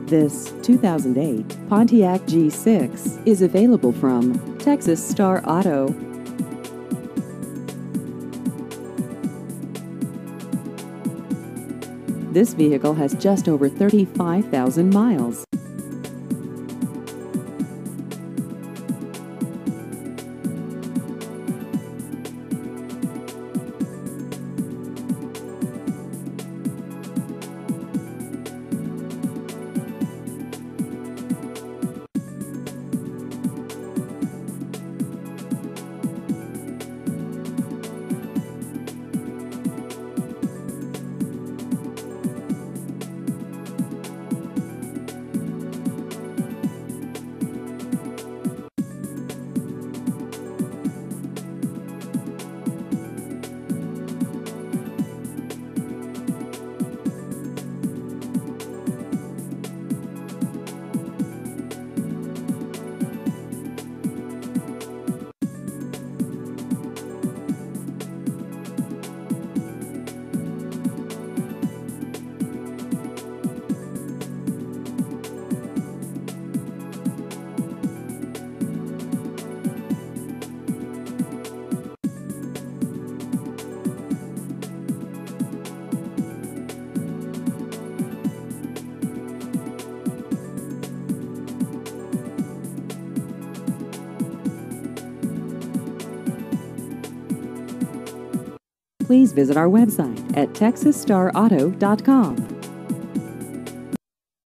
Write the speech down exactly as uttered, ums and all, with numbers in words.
This two thousand eight Pontiac G six is available from Texas Star Auto. This vehicle has just over thirty-five thousand miles. Please visit our website at texas star auto dot com.